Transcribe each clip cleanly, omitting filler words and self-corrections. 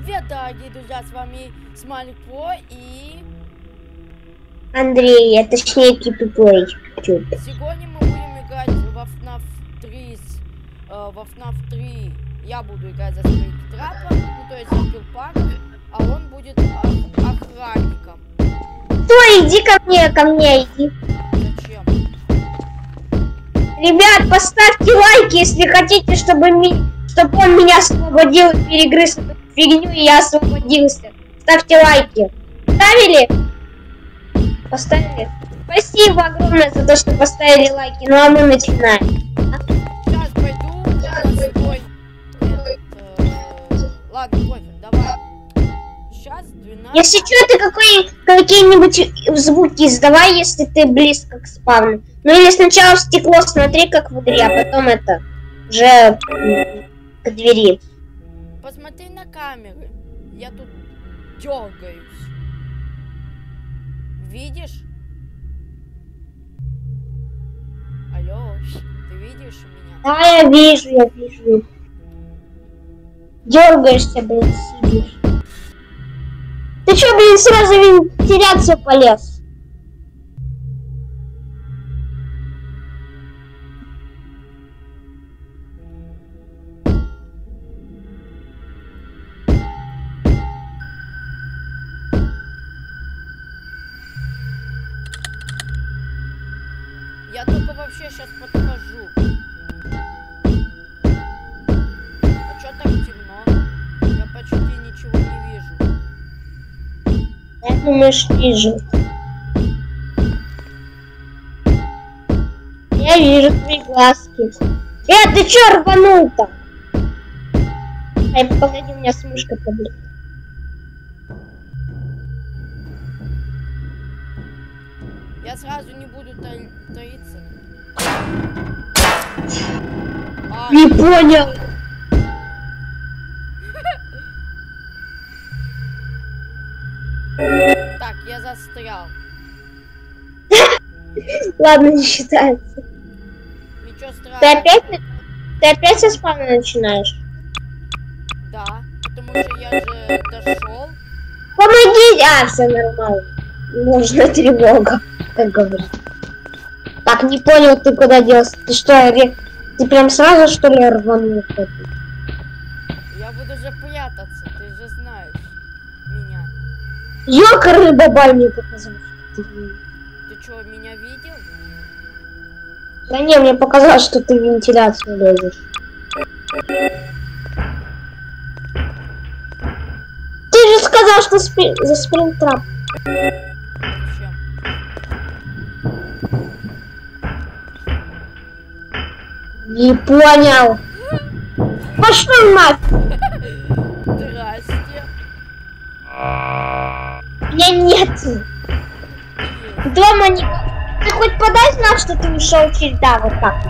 Привет, дорогие друзья, с вами Смайлик Про и... Андрей, а точнее Кипиплей. Сегодня мы будем играть во FNAF 3. Во FNAF 3 я буду играть за Спрингтрапа, ну то есть за Киллпаком, а он будет охранником. Стой, иди ко мне, иди. Зачем? Ребят, поставьте лайки, если хотите, чтобы он меня освободил, перегрыз эту фигню, и я освободился. Ставьте лайки. Ставили? Поставили? Спасибо огромное за то, что поставили лайки. Ну а мы начинаем. Сейчас пойду на свой... Ладно, пофиг, давай. Сейчас 12... Если что, ты какие-нибудь звуки издавай, если ты близко к спавну. Ну или сначала в стекло смотри, как в игре, а потом это уже к двери. Посмотри на камеры. Я тут дергаюсь. Видишь? Алло, ты видишь меня? Да, я вижу. Дергаешься, блин, сидишь. Ты чё, блин, сразу в вентиляцию полез? Я только вообще сейчас подхожу. А чё так темно? Я почти ничего не вижу. Я думаю, что вижу. Я вижу твои глазки. Ты чё рванул-то? Ай, погоди, у меня с мышкой проблема. Я сразу не буду таиться. Не понял. Так, я застрял. Ладно, не считается. Ничего страшного. Ты опять со спавна начинаешь? Да, потому что я же дошел. Помоги! Все нормально. Нужна тревога, как говорят. Так, не понял, ты куда делся? Ты что, ты прям сразу, что ли, рванул? Я буду же прятаться, ты же знаешь меня. Ёкарный бабай мне показал. Ты что, меня видел? Да не, мне показалось, что ты в вентиляцию лезешь. Ты же сказал, что за Спрингтрап. Зачем? Не понял. Пошел нафиг. Здрасте. Меня нет. Дома не... Ты хоть подай знак, что ты ушел через... Да, вот так.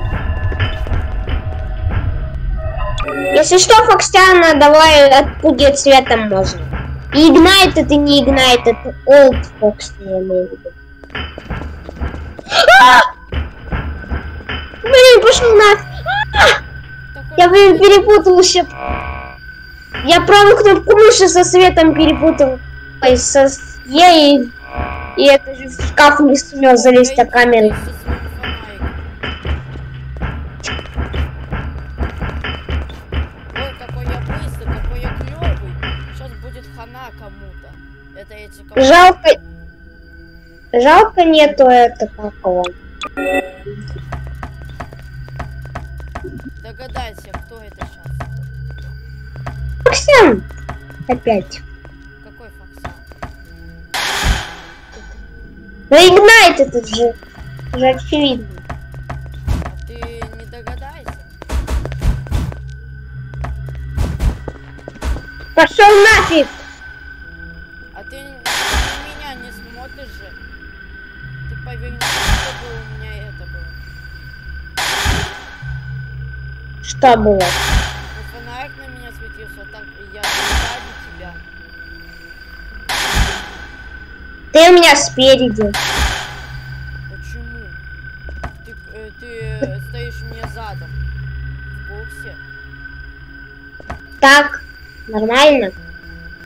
Если что, Фокстяна, давай отпугивать светом можно. И игнайт это не игнайт, это олд Фокс, я имею в виду. Блин, пошел нафиг. Я, блин, перепутался. Я правую кнопку мыши со светом перепутал. Ой, со Е и это же в шкаф не сумел залезть на камеру. Ой, какой я быстрый, какой я клёвый. Сейчас будет хана кому-то. Это эти кому-то. Жалко нету это какого. Догадайся, кто это сейчас. Фоксян! Опять. Какой Фоксан? Ну игнайт этот же. Уже очевидно. А ты не догадайся? Пошел нафиг! А ты на меня не смотришь же. Ты поверь, чтобы у меня это было. Что было? Вот фонарик на меня светился, так и я сзади тебя. Ты у меня спереди. Почему? Ты стоишь мне задом. В курсе? Так, нормально.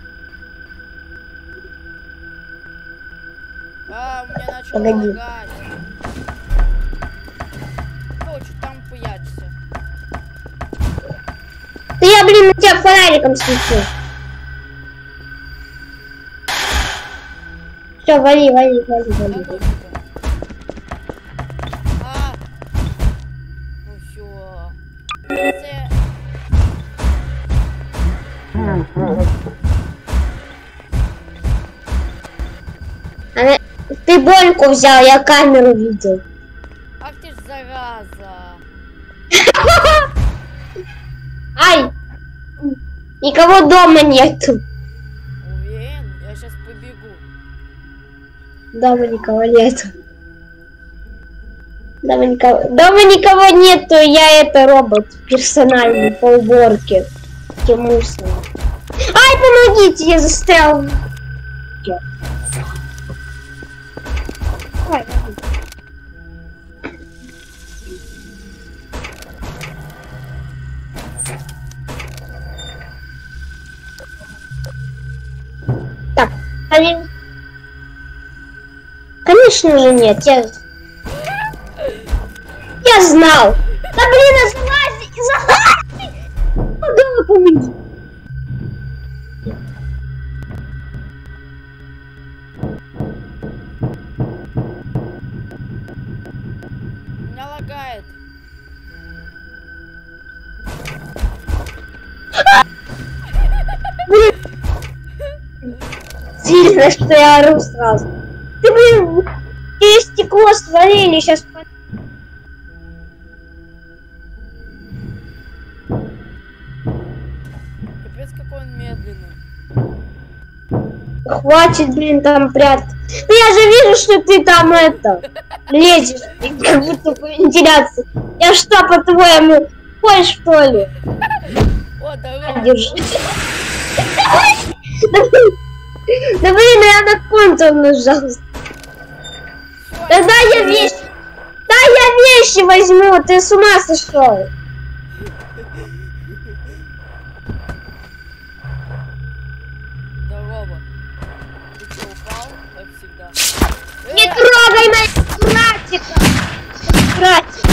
Погоди. лагать? Короче, там пуячься. Да я, блин, на тебя фонариком свечу. Все, вали. Да ну тебя. А! Ну все. Ты Боньку взял, я камеру видел. Ах ты ж зараза. Ай! Никого дома нету. Уверен? Я сейчас побегу. Дома никого нету. Дома никого нету, я это робот персональный по уборке. Мусор. Ай, помогите, я застрял. Ой. Так, конечно же нет, я знал. Да блин, залази! Помогала, помоги. Меня лагает. Блин. Сильно, что я ору сразу. Ты, блин, через стекло свалили, сейчас... Капец, какой он медленный. Хватит, блин, там прятаться. Ну я же вижу, что ты там это лезешь, как будто по вентиляции. Я что, по-твоему, ой, что ли? О, здорово. Держи. Да блин, я на контур нажал. Да дай я вещи. Да я вещи возьму, ты с ума сошел. Здорово. Ты что, упал? Как всегда. Не трогай моего братика! Братик!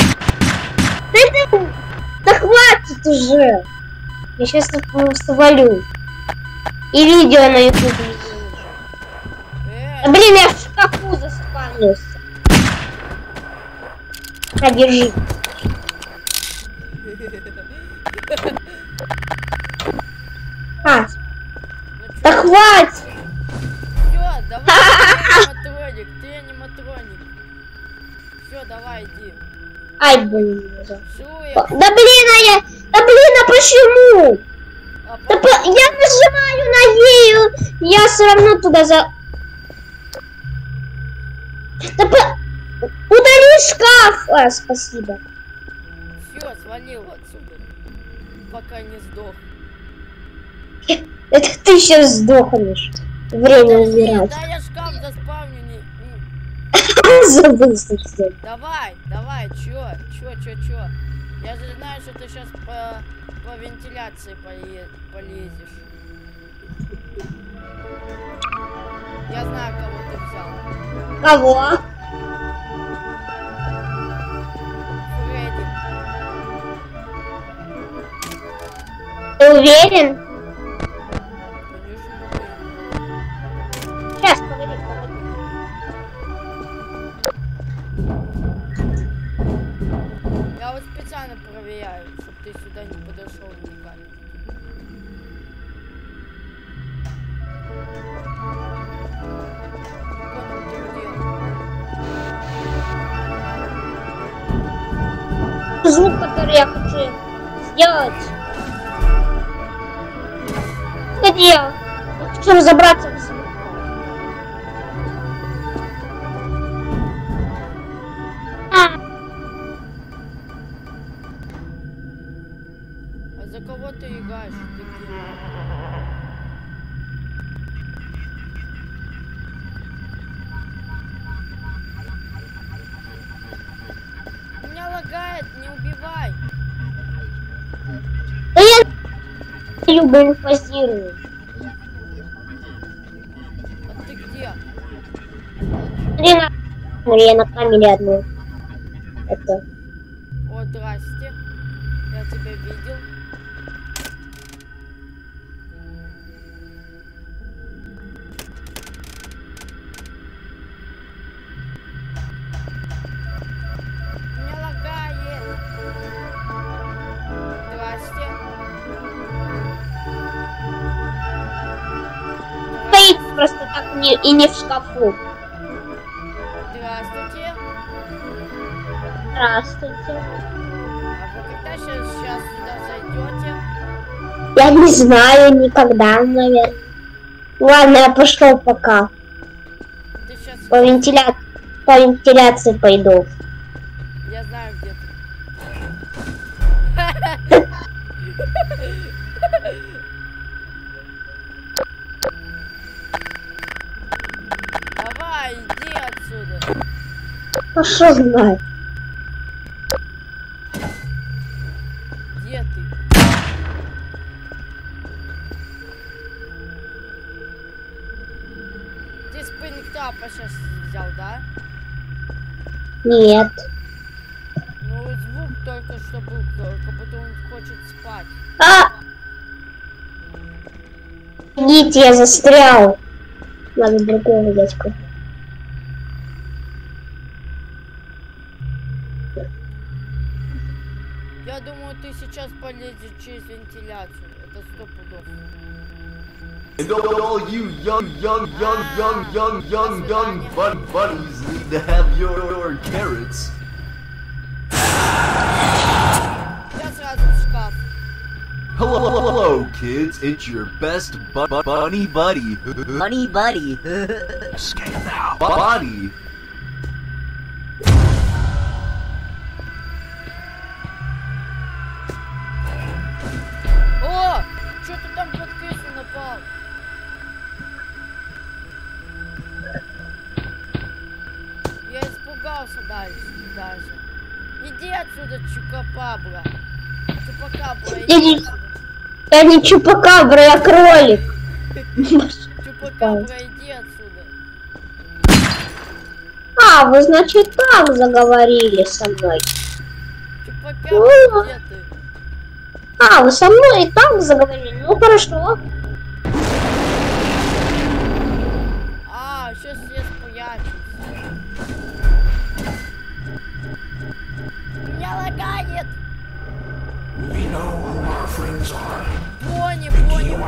Да хватит уже! Я сейчас свалю. И видео на YouTube выложу. Да блин, я в шкафу заспавнился. На, держи. А, да хватит! Все, давай, аниматроник, ты аниматроник. Все, давай, иди. Ай, блин. Шуя. Да блин, а почему? Да я нажимаю на ею, я все равно туда Да удали шкаф! А, спасибо. Все, свалил отсюда. Пока не сдох. Это ты сейчас сдохнешь. Время умирать. Да я шкаф заспавню не... Забыл совсем. Давай, чё? Я же знаю, что ты сейчас по вентиляции полезешь. Я знаю, кого ты взял. Кого? Фредди. Ты уверен? Конечно, уверен. Сейчас, погоди. Я вот специально проверяю, чтобы ты сюда не подошел уникально. Звук, который я хочу сделать. Где? Я хочу разобраться в звуке. А за кого ты играешь? Ты где? Меня лагает, не убивай. Да я люблю позирую. А ты где? Блин, Я на камере одну. Это. О, здрасте. Я тебя видел. Меня лагает. Здрасте. Стоит просто так и не в шкафу. Здравствуйте. Здравствуйте. А вы когда сейчас сюда зайдете? Я не знаю никогда, наверное. Ладно, я пошел пока. Ты сейчас... По вентиляции пойду. Я знаю, где ты. Давай, иди отсюда. А что знает? Где ты? Ты спрингтрапа сейчас взял, да? Нет. Ну, звук только что был, как будто он хочет спать. А! Идите, я застрял. Надо другого дядьку. Я думаю, ты сейчас полезешь через вентиляцию. Это 100 пудов. And all you young buddies need to have your carrots. Я сразу в шкаф. Hello, kids. It's your best bunny buddy. Bunny buddy. Escape now. Buddy. О! Что ты там под крысу напал? Я испугался даже. Иди отсюда, чупакабра. Чупакабра, Я не чупакабра, я кролик. Чупакабра, иди отсюда. А, вы, значит, так заговорили со мной. Чупакабра, где ты? А, вы со мной и так заговорили? Ну, хорошо. А, сейчас я спрячусь. Меня лагает. Пони,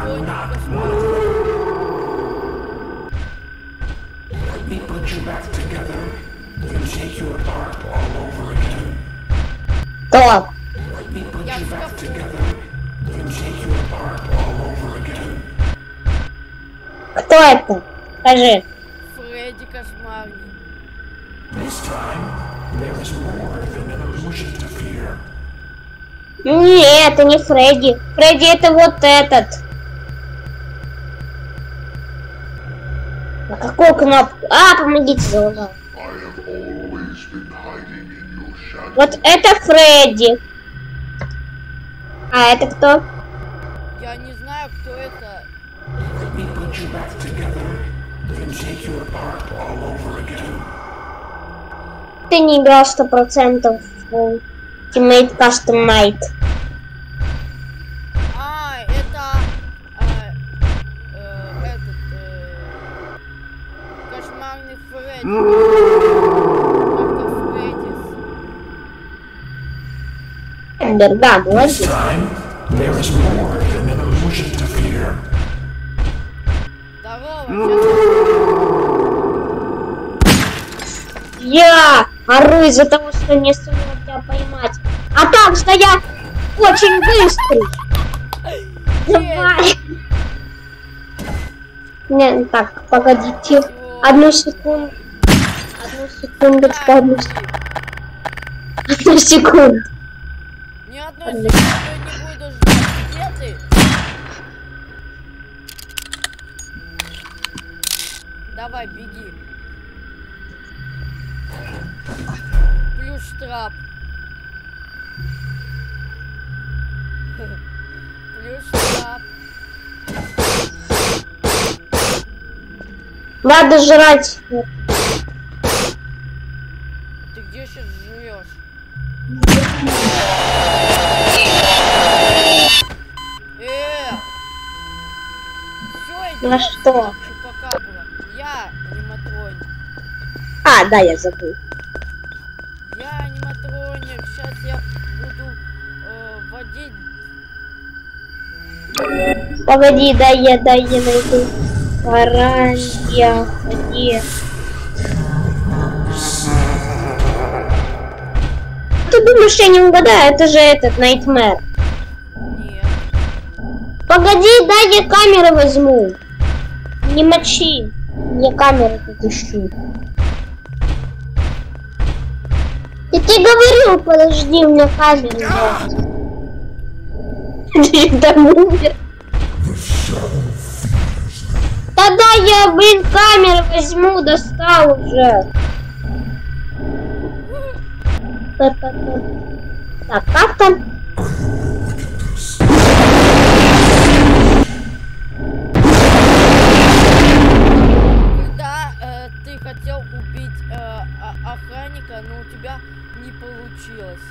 We put you back together and take you apart all over again. Кто? We put Я you в back шкафу. together and take you apart all over again. Кто это? Скажи. Фредди кошмарный. This time, there is more than an illusion to fear. Нет, это не Фредди. Фредди это вот этот. На какую кнопку? А, помогите, залагал. Вот это Фредди. А это кто? Я не знаю, кто это. We put you back together and take you apart all over again. Ты не играл 100% в Teammate Custom Night. А, это... кошмарный Фредди. Только Фреддис. Эмбер, да, молодец. This time, there is more than an illusion to fear. Здорово, сейчас... Я ору из-за того, что не сумел тебя поймать. А так что я очень быстрый. Давай. Не, так, погодите. Одну секунду. Одну секундочку, одну секунду. Ни одной секунды не буду ждать. Где ты? Давай, беги. Плюс штраф. Плюс штраф. Надо жрать. Всё, На что? Чупакабра. Я аниматроник. А, да, я забыл. Я аниматроник. Сейчас я буду водить. Погоди, дай я найду. Варанья, где? Ты думаешь, я не угадаю? Это же этот Nightmare. Нет. Погоди, дай я камеры возьму. Не мочи. Мне камеры тут ищу. Я тебе говорил, подожди, у меня камеры. Ты там умер. Тогда я, блин, камеры возьму, достал уже. Так, как там? Когда ты хотел убить охранника, но у тебя не получилось.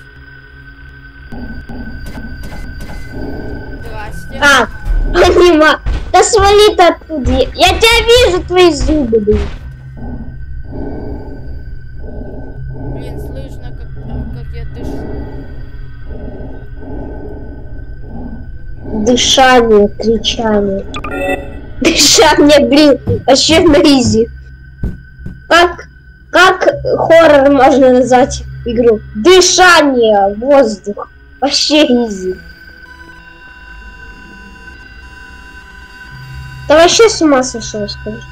Здрасте. А, анима. Да свали ты оттуда. Я тебя вижу, твои зубы, блин. Блин, слышно, как я дышу. Дышание, кричание. Дышание, блин, вообще на изи. Как хоррор можно назвать игру? Дышание, воздух. Вообще изи. Ты вообще с ума сошел, скажи.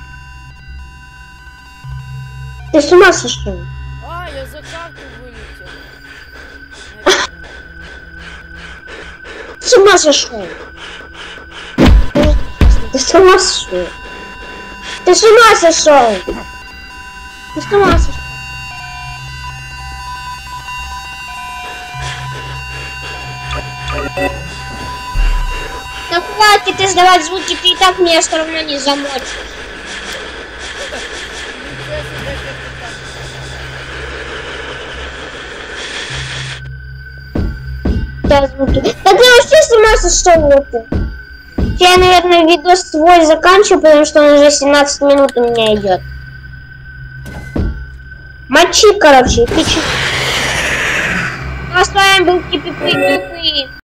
Ты с ума сошел? А, я за карту вылетел. Ты с ума сошел? Ты с ума сошел? Ты с ума сошел? Ты с ума сошел? Да хватит издавать звуки, ты и так меня все равно не замочишь. Да, звуки. Да ты вообще с ума сошел, вот ты. Я, наверное, видос свой заканчиваю, потому что он уже 17 минут у меня идет. Мочи, короче, кричи. Ну, а с вами был Кипи.